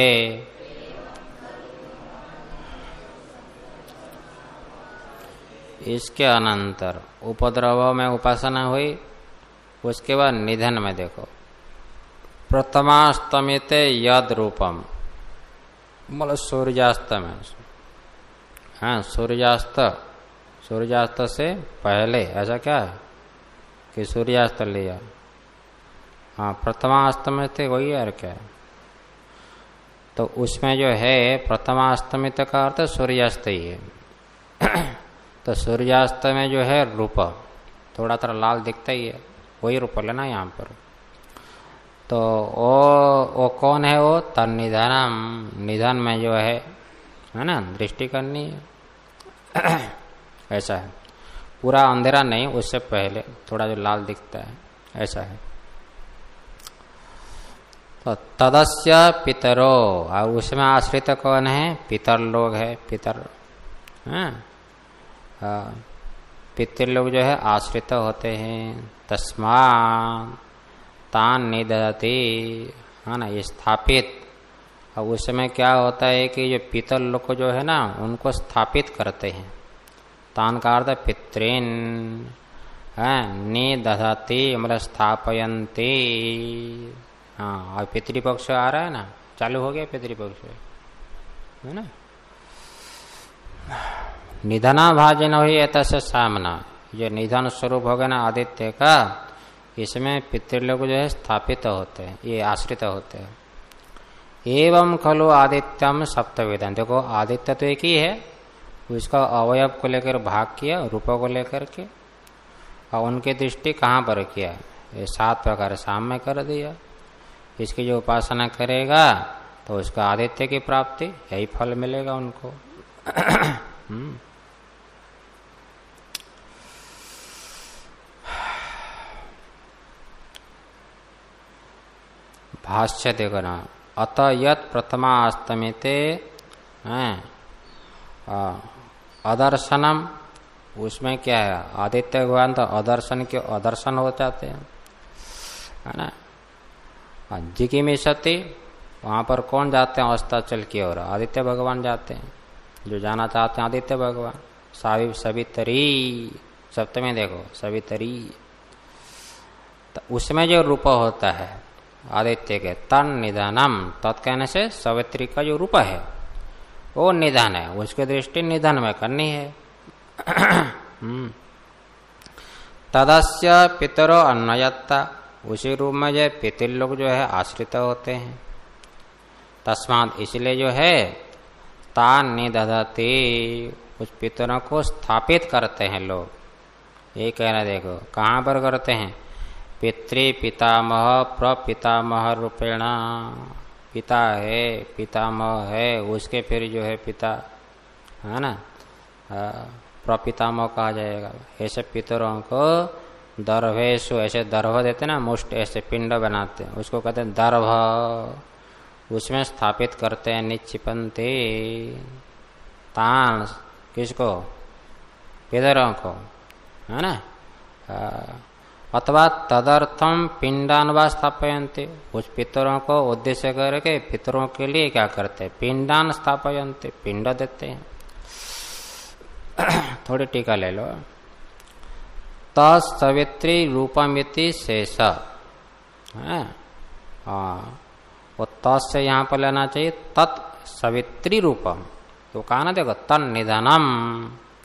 इसके अनंतर उपद्रव में उपासना हुई, उसके बाद निधन में देखो प्रथमास्तमिते यद रूपम, मतलब सूर्यास्त में, हाँ सूर्यास्त, सूर्यास्त से पहले ऐसा क्या है कि सूर्यास्त लिया, हाँ प्रथमास्तमित वही है और क्या, तो उसमें जो है प्रथमास्तमित का अर्थ सूर्यास्त ही है। तो सूर्यास्त में जो है रूप थोड़ा थोड़ा लाल दिखता ही है, वही रूप लेना यहाँ पर। तो वो कौन है, वो तन्निधनम, निधन में जो है ना, दृष्टि करनी है। ऐसा है, पूरा अंधेरा नहीं, उससे पहले थोड़ा जो लाल दिखता है, ऐसा है। तो तदस्य पितरो, और उसमें आश्रित कौन है, पितर लोग है, पितर, पितर लोग जो है आश्रित होते हैं। तस्मात् तान् निदधति, है ना, ये स्थापित। और उसमें क्या होता है कि जो पितर लोग को जो है ना, उनको स्थापित करते हैं। तान का अर्थ पितृन, निदधति मतलब स्थापयन्ति। हाँ, और पितृपक्ष आ रहा है ना, चालू हो गया पितृपक्ष, है ना। निधना भाजन हुई एतस्य सामना, जो निधन स्वरूप होगा ना आदित्य का, इसमें पितृलोक जो है स्थापित होते हैं, ये आश्रित होते हैं। एवं खलु आदित्यम सप्तविधम, देखो आदित्य तो एक ही है, उसका अवयव को लेकर भाग किया, रूप को लेकर के, और उनकी दृष्टि कहाँ पर किया, ये 7 प्रकार साम्य कर दिया। इसकी जो उपासना करेगा तो उसका आदित्य की प्राप्ति, यही फल मिलेगा उनको। भाष्य देखो ना, अत यत् प्रथमास्तमिते अदर्शनम, उसमें क्या है, आदित्य भगवान तो अदर्शन के अदर्शन हो जाते हैं, है ना। जिगिमिषति, वहां पर कौन जाते हैं, अस्ताचल की ओर आदित्य भगवान जाते हैं, जो जाना चाहते हैं आदित्य भगवान। सवितरी, सप्तमी देखो सवितरी, तो उसमें जो रूप होता है आदित्य के, तन निधनम, तत्कहने से सवित्री का जो रूप है वो निधन है, उसकी दृष्टि निधन में करनी है। तदस्य पितरो अन्वयत्ता, उसी रूप में जो पितर लोग जो है आश्रित होते हैं। तस्मात्, इसलिए जो है तान् निदधति, उस पितरों को स्थापित करते हैं लोग। ये कहना देखो कहाँ पर करते हैं, पितृ पितामह प्रपितामह रूपेण, पिता है पितामह है, उसके फिर जो है पिता, है ना, प्रपितामह कहा जाएगा। ऐसे पितरों को दर्भेशु, ऐसे दर्भ देते ना, मुष्ट ऐसे पिंड बनाते हैं, उसको कहते हैं दर्भ, उसमें स्थापित करते हैं। निक्षिपन्ते तान, किसको, पितरों को, है ना। अथवा तदर्थम पिंडान वा स्थापयन्ते, उस पितरों को उद्देश्य करके पितरों के लिए क्या करते हैं, पिंडान स्थापयन्ते, पिंड देते हैं। थोड़ी टीका ले लो। तत्सवित्री रूपमिति शेष, है, वो तत् से यहाँ पर लेना चाहिए तत्सवित्री रूपम, तो कहा ना देखो तन निधनम,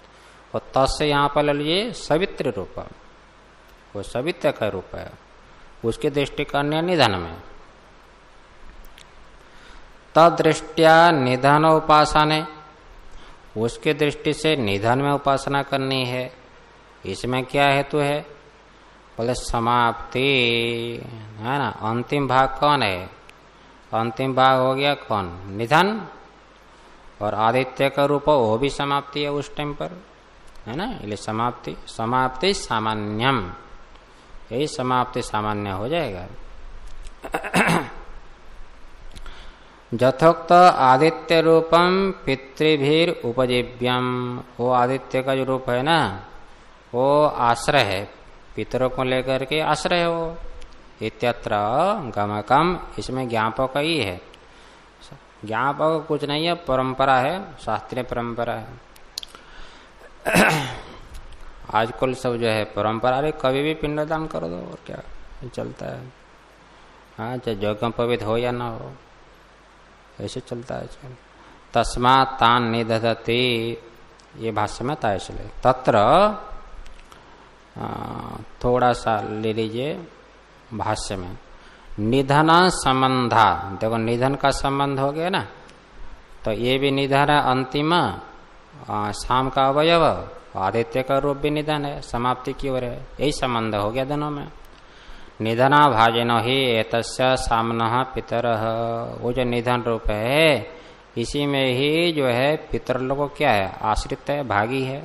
और तत् से यहाँ पर ले लीजिए सवित्री रूपम, वो सवित्र का रूप है। उसकी दृष्टि करनी है निधन में। तदृष्टिया निधन उपासना, उसकी दृष्टि से निधन में उपासना करनी है। इसमें क्या हेतु है? बोले समाप्ति है ना। अंतिम भाग कौन है? अंतिम भाग हो गया कौन? निधन। और आदित्य का रूप वो भी समाप्ति है उस टाइम पर, है ना। इसलिए समाप्ति, समाप्ति सामान्यम, यही समाप्ति सामान्य हो जाएगा। यथोक्त आदित्य रूपम पितृभीर उपजीव्यम, वो आदित्य का जो रूप है ना, वो आश्रय है, पितरों को लेकर के आश्रय है वो। इत्यत्र गमकम, इसमें ज्ञापक ही है। ज्ञापक कुछ नहीं है, परंपरा है, शास्त्रीय परंपरा है। आजकल सब जो है परंपरा, अरे कभी भी पिंडदान कर दो और क्या चलता है। हाँ, चाहे यज्ञ पवित्र हो या ना हो, ऐसे चलता है। तस्मात् तान निदधति, ये भाष्य में था। इसलिए तत्र थोड़ा सा ले लीजिए भाष्य में। निधन संबंधा, देखो निधन का संबंध हो गया ना, तो ये भी निधन है अंतिम, शाम का अवयव, आदित्य का रूप भी निधन है, समाप्ति की ओर है। यही संबंध हो गया दोनों में। निधना भाजनो ही एतस्य सामनः पितरः, वो जो निधन रूप है इसी में ही जो है पितर लोगों क्या है? आश्रित है, भागी है।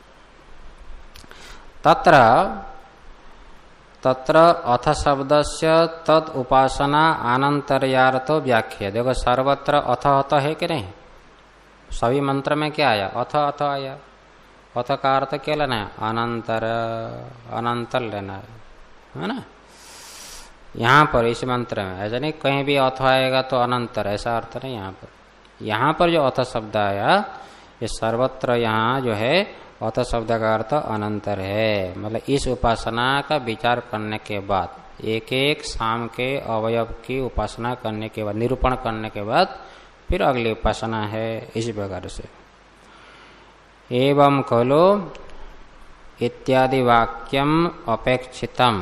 तत्र अथ शब्दस्य तद उपासना अनंतर्यार्थो व्याख्या। देखो सर्वत्र अथ अथ है कि नहीं? सभी मंत्र में क्या आया? अथ अथ आया। अथ का अर्थ क्या लेना है? अनंतर, अनंतर लेना है ना। यहाँ पर इस मंत्र में ऐसा नहीं, कहीं भी अथ आएगा तो अनंतर, ऐसा अर्थ नहीं। यहाँ पर जो अथ शब्द आया, ये सर्वत्र यहाँ जो है अथ शब्द का अर्थ अनंतर है। मतलब इस उपासना का विचार करने के बाद, एक एक शाम के अवयव की उपासना करने के बाद, निरूपण करने के बाद फिर अगली उपासना है, इसी प्रकार से। एवं खलु इत्यादि वाक्यम अपेक्षितम,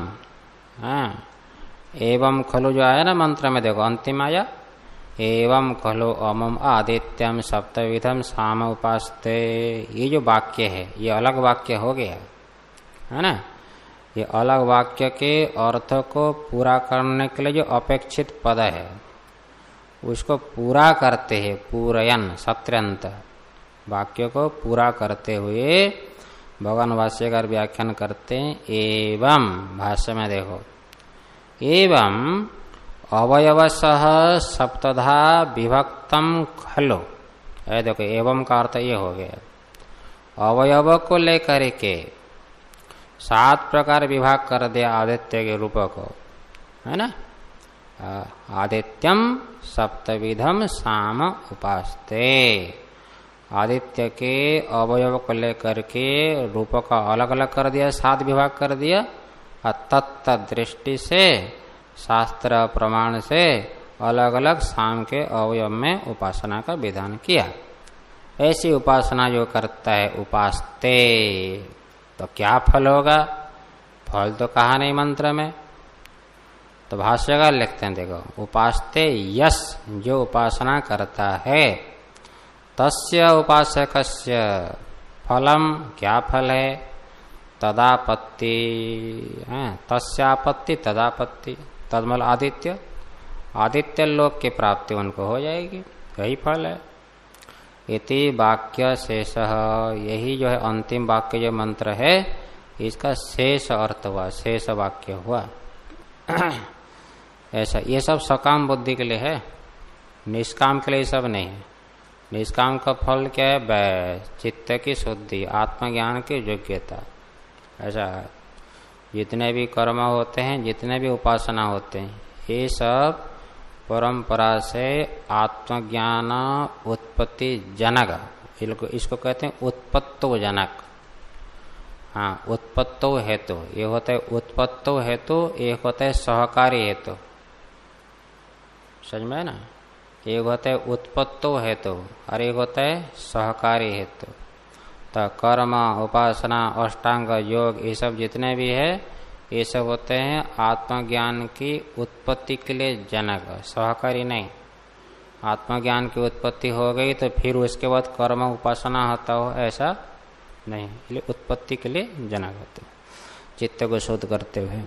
एवं खलु जो आया ना मंत्र में, देखो अंतिम आया, एवं खलु अमुम आदित्यम सप्तविधम साम उपास्ते। ये जो वाक्य है ये अलग वाक्य हो गया, है ना। ये अलग वाक्य के अर्थ को पूरा करने के लिए जो अपेक्षित पद है उसको पूरा करते हैं, पूरयन सत्र्यंत, वाक्य को पूरा करते हुए भगवान भाष्यकार व्याख्यान करते हैं। एवं भाष्य में देखो, एवं अवयवसह सप्तधा विभक्तम खलो, देखो एवं का अर्थ ये हो गया, अवयव को लेकर के 7 प्रकार विभाग कर दिया आदित्य के रूप को, है ना। आदित्यम सप्तविधम साम उपास्ते, आदित्य के अवयव को लेकर के रूप का अलग अलग कर दिया, 7 विभाग कर दिया। तत्त दृष्टि से शास्त्र प्रमाण से अलग अलग शाम के अवयव में उपासना का विधान किया। ऐसी उपासना जो करता है उपास्ते, तो क्या फल होगा? फल तो कहा नहीं मंत्र में, तो भाष्यकार लिखते हैं, देखो उपास्ते यस, जो उपासना करता है, तस्य उपासकस्य फलम, क्या फल है? तदापत्ति, तस्यापत्ति तदापत्ति, तदमल आदित्य, आदित्य लोक की प्राप्ति उनको हो जाएगी, यही फल है। इति वाक्य शेष, यही जो है अंतिम वाक्य जो मंत्र है इसका शेष अर्थ हुआ, शेष वाक्य हुआ। ऐसा ये सब सकाम बुद्धि के लिए है, निष्काम के लिए सब नहीं है। निष्काम का फल क्या है? वै चित्त की शुद्धि, आत्मज्ञान की योग्यता। ऐसा है, जितने भी कर्म होते हैं, जितने भी उपासना होते हैं, ये सब परंपरा से आत्मज्ञान उत्पत्ति जनक, इसको कहते हैं उत्पत्तो जनक। हाँ, उत्पत्तो हेतु, ये होता है उत्पत्तो हेतु, एक होता है सहकारी हेतु, समझ में ना। एक होता है उत्पत्तो हेतु और एक होता है सहकारी हेतु। तो कर्म, उपासना, अष्टांग योग, ये सब जितने भी है ये सब होते हैं आत्मज्ञान की उत्पत्ति के लिए जनक, सहकारी नहीं। आत्मज्ञान की उत्पत्ति हो गई तो फिर उसके बाद कर्म उपासना होता हो, ऐसा नहीं। इसलिए उत्पत्ति के लिए जनक होते, चित्त को शुद्ध करते हुए।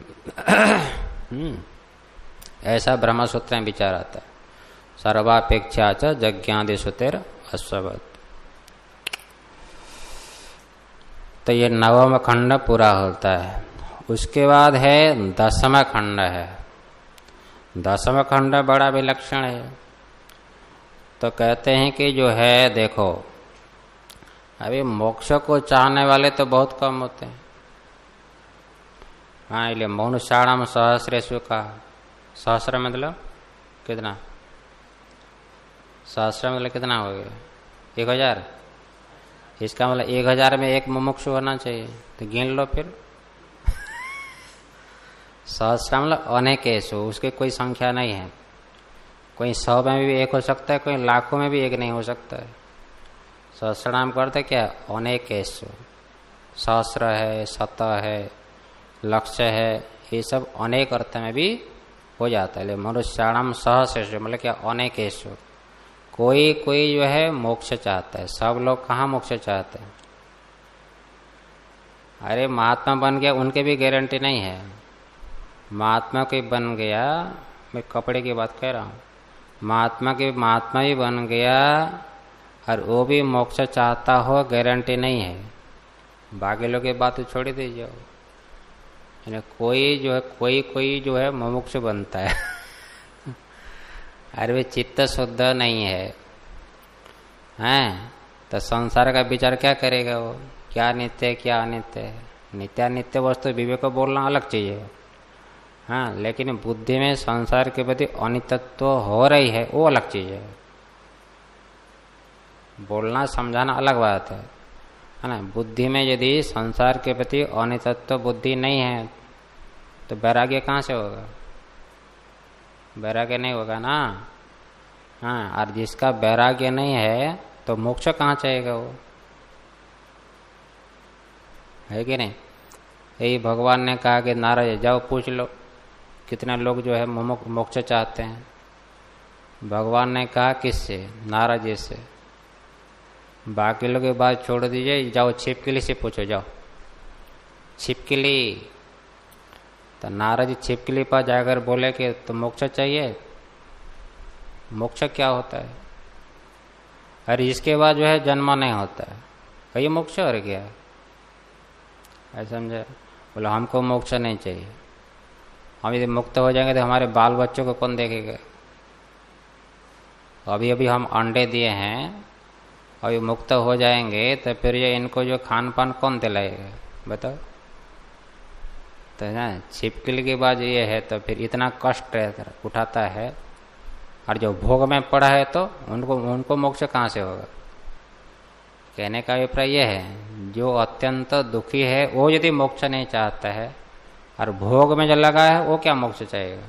ऐसा ब्रह्मसूत्र में विचार आता है। सर्वापेक्षा च यज्ञादि सुतेर अश्ववत। तो ये 9वां खंड पूरा होता है। उसके बाद है 10वां खंड है। 10वां खंड बड़ा विलक्षण है। तो कहते हैं कि जो है देखो, अभी मोक्ष को चाहने वाले तो बहुत कम होते हैं। हाँ, इसलिए मनुष्याणाम सहस्रेषु का, सहस्र मतलब कितना, सहस्र मतलब कितना हो गया, 1000। इसका मतलब 1000 में एक मुमुक्षु होना चाहिए, तो गिन लो फिर। सहस्र मतलब अनेकेषु, उसकी कोई संख्या नहीं है। कोई 100 में भी एक हो सकता है, कोई लाखों में भी एक नहीं हो सकता है। सहस्रनाम करते क्या, अनेकेषु। सहस्र है, शत है, लक्ष्य है, ये सब अनेक अर्थ में भी हो जाता है। मनुष्याणाम सहस्रेषु मतलब क्या, अनेकेषु। कोई कोई जो है मोक्ष चाहता है। सब लोग कहाँ मोक्ष चाहते हैं? अरे महात्मा बन गया उनके भी गारंटी नहीं है। महात्मा कोई बन गया, मैं कपड़े की बात कह रहा हूँ, महात्मा ही बन गया और वो भी मोक्ष चाहता हो, गारंटी नहीं है। बाकी लोग की बात छोड़ दीजिए। कोई जो है मुमुक्षु बनता है। अरे वे चित्त शुद्ध नहीं है, हैं? तो संसार का विचार क्या करेगा वो? क्या नित्य है, क्या अनित्य है? नित्यानित्य वस्तु विवेक को बोलना अलग चीज है, हाँ, लेकिन बुद्धि में संसार के प्रति अनित्यत्व हो रही है, वो अलग चीज है। बोलना समझाना अलग बात है ना। बुद्धि में यदि संसार के प्रति अनित्यत्व बुद्धि नहीं है तो वैराग्य कहाँ से होगा? वैराग्य नहीं होगा ना। हाँ, और जिसका वैराग्य नहीं है तो मोक्ष कहाँ चाहेगा वो, है कि नहीं? यही भगवान ने कहा कि नारद जाओ पूछ लो कितने लोग जो है मोक्ष चाहते हैं। भगवान ने कहा किससे? नारद जी से। बाकी लोग की बात छोड़ दीजिए, जाओ छिपकली से पूछो, जाओ छिपकली। तो नारद जी छिपकली पर जाकर बोले कि तो मोक्ष चाहिए। मोक्ष क्या होता है? अरे इसके बाद जो है जन्म नहीं होता है, ये मोक्ष और क्या है? ऐसा समझे? बोला हमको मोक्ष नहीं चाहिए, हम यदि मुक्त हो जाएंगे तो हमारे बाल बच्चों को कौन देखेगा? अभी अभी हम अंडे दिए हैं, अभी मुक्त हो जाएंगे तो फिर ये इनको जो खान पान कौन दिलाएगा बताओ? तो ना छिपकली की बात ये है, तो फिर इतना कष्ट उठाता है और जो भोग में पड़ा है तो उनको मोक्ष कहाँ से होगा? कहने का अभिप्राय यह है, जो अत्यंत दुखी है वो यदि मोक्ष नहीं चाहता है और भोग में जो लगा है वो क्या मोक्ष चाहेगा?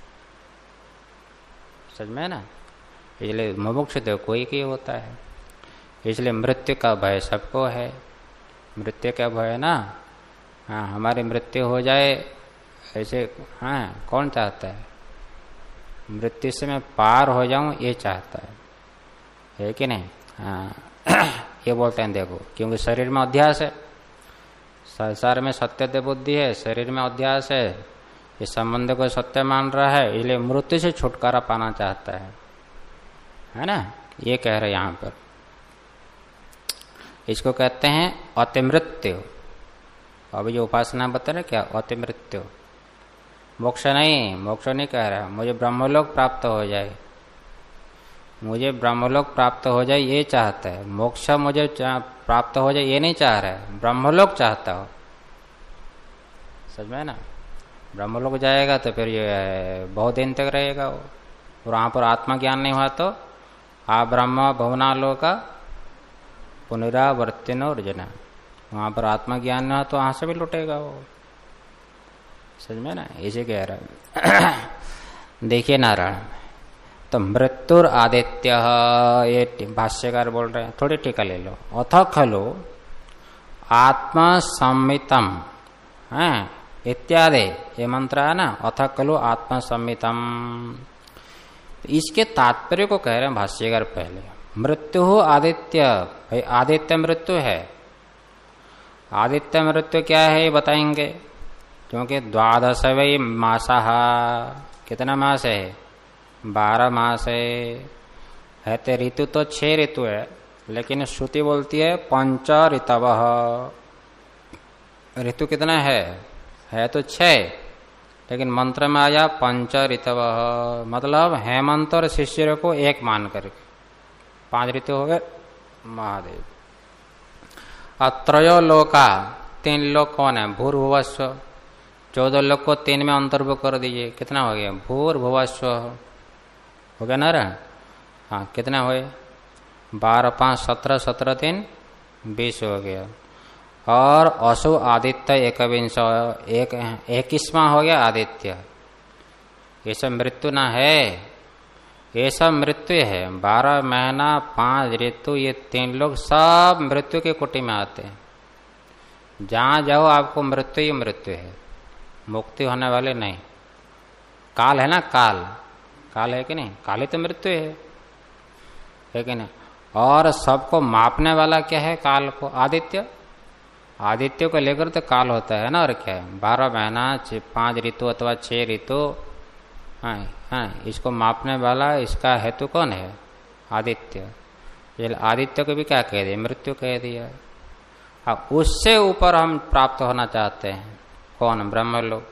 समझ में ना? इसलिए मुमुक्ष तो कोई की होता है। इसलिए मृत्यु का भय सबको है। मृत्यु का भय है ना। हाँ, हमारी मृत्यु हो जाए ऐसे, हाँ, कौन चाहता है? मृत्यु से मैं पार हो जाऊं ये चाहता है कि नहीं? हाँ, ये बोलते हैं देखो, क्योंकि शरीर में अध्यास है, संसार में सत्य बुद्धि है, शरीर में अध्यास है, इस संबंध को सत्य मान रहा है, इसलिए मृत्यु से छुटकारा पाना चाहता है ना? ये कह रहे यहाँ पर। इसको कहते हैं अतिमृत्यु। अभी जो उपासना बता रहे क्या, अतिमृत्यु। मोक्ष नहीं कह रहा, मुझे ब्रह्मलोक प्राप्त हो जाए, मुझे ब्रह्मलोक प्राप्त हो जाए ये चाहता है। मोक्ष मुझे प्राप्त हो जाए ये नहीं चाह रहा है, ब्रह्मलोक चाहता हो। समझ में ना? ब्रह्मलोक जाएगा तो फिर ये बहुत दिन तक रहेगा वो, और वहाँ पर आत्मज्ञान नहीं हुआ तो आ ब्रह्म भवनालोका पुनरावर्तिनो अर्जुन, वहाँ पर आत्मज्ञान नहीं हुआ तो वहाँ से भी लुटेगा वो। समझ में ना? इसे कह रहा है। देखिए नारायण, तो मृत्युर आदित्य, ये भाष्यकार बोल रहे हैं, थोड़ी टीका ले लो। अथ खलु आत्मसंमितम, है इत्यादि ये मंत्र है ना, अथ खलु आत्मसम्मितम। इसके तात्पर्य को कह रहे हैं भाष्यकार पहले। मृत्यु हो आदित्य, भाई आदित्य मृत्यु है। आदित्य मृत्यु क्या है ये बताएंगे, क्योंकि 12 मासाः, कितना मास है, 12 मास है तो ऋतु तो 6 ऋतु है, लेकिन श्रुति बोलती है 5 ऋतवः। ऋतु कितना है तो 6, लेकिन मंत्र में आया 5 ऋतवः, मतलब हेमंत और शिशिर को एक मान करके 5 ऋतु हो गए महादेव। अत्रयो लोका, 3 लोक कौन है, भूर्भुवस्व। 14 लोक को 3 में अंतर्भुक्त कर दीजिए, कितना हो गया, भूर्भुवस्व हो गया ना। हाँ कितना हुए, 12 5 17, 17 3 20 हो गया। और असु आदित्य 21वां हो गया आदित्य। ये सब मृत्यु ना है, ये सब मृत्यु है। 12 महीना 5 ऋतु, ये 3 लोग सब मृत्यु के कोटि में आते हैं। जहां जाओ आपको मृत्यु ही मृत्यु है, मुक्ति होने वाले नहीं। काल है ना, काल है कि नहीं, काल ही तो मृत्यु है कि नहीं। और सबको मापने वाला क्या है, काल को, आदित्य को लेकर तो काल होता है ना, और क्या है, 12 महीना 5 ऋतु अथवा 6 ऋतु। हाँ, इसको मापने वाला, इसका हेतु कौन है, आदित्य। आदित्य को भी क्या कह दिया, मृत्यु कह दिया। अब उससे ऊपर हम प्राप्त होना चाहते हैं, कौन, ब्रह्मलोक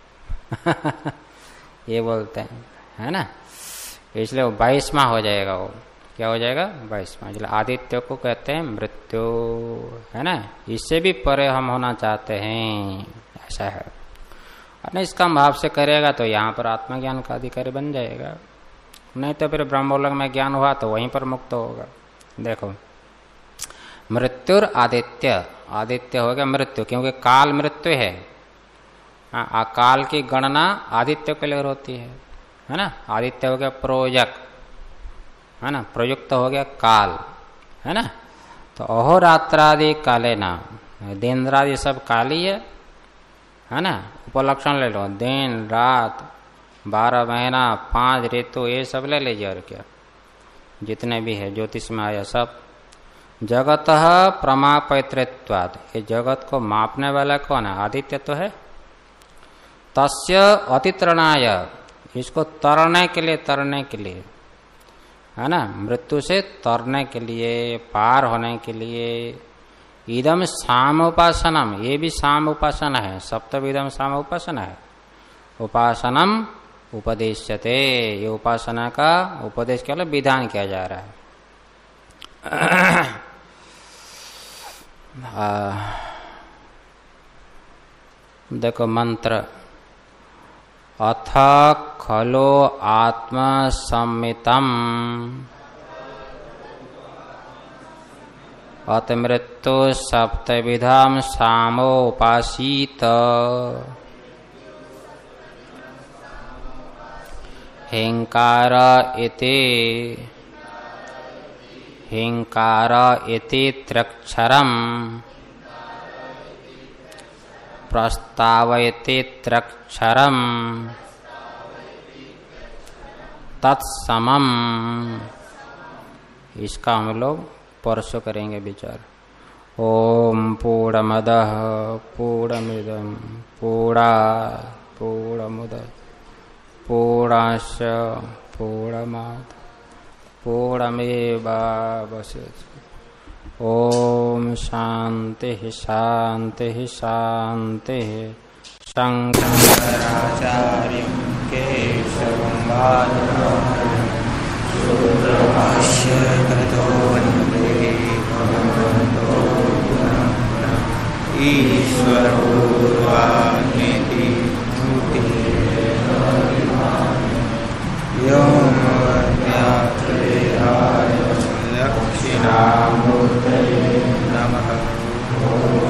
ये बोलते हैं, है ना। इसलिए वो 22वां हो जाएगा, वो क्या हो जाएगा, 22वां। इसलिए आदित्य को कहते हैं मृत्यु, है ना। इससे भी परे हम होना चाहते हैं, ऐसा है। और इसका भाव से करेगा तो यहाँ पर आत्मज्ञान का अधिकारी बन जाएगा, नहीं तो फिर ब्रह्मलोक में ज्ञान हुआ तो वहीं पर मुक्त होगा। देखो, मृत्युर आदित्य, आदित्य हो गया मृत्यु, क्योंकि काल मृत्यु है। काल की गणना आदित्य के लिए होती है ना। आदित्य हो गया प्रोजक, है ना, प्रयुक्त हो गया काल, है ना। तो अहोरात्रादि काले ना, दिन रात ये सब काली है ना। उपलक्षण ले लो, दिन रात 12 महीना 5 ऋतु ये सब ले लीजिए, और क्या जितने भी है ज्योतिष में आया सब। जगत प्रमापैतृत्वाद, ये जगत को मापने वाला कौन है, आदित्य तो है। तस्य अतितरणाय, इसको तरने के लिए, है ना, मृत्यु से तरने के लिए, पार होने के लिए। इदम सामोपासनम, ये भी साम उपासना है, सप्तविधम साम उपासना है। उपासनम उपदेश्यते, ये उपासना का उपदेश के लिए विधान किया जा रहा है। देखो मंत्र, अथ खलो आत्मसम्मितम अत मृत्यु सप्तविधाम सामोपासीत। हिंकार इति त्रक्षरम प्रस्तावयति त्रक्षरम तत्समम। इसका हम लोग परसों करेंगे विचार। ओम पूर्णमदः पूर्णमिदं पूर्णमुदच्यते पूर्णस्य पूर्णमादाय पूर्णमेवावशिष्यते। ओम शांति शांति शांति। शंकराचार्यं केशवं बादरायणं सूत्रभाष्यकृतो वन्दे भगवतो ईश्वरो वाग्मिति व्योमवद्व्याप्तदेहाय दक्षिणामूर्तये नमः।